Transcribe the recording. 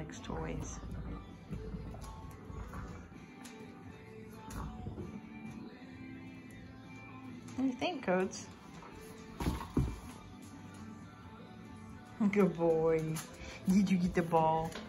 likes toys. What do you think, Coates? Good boy. Did you get the ball?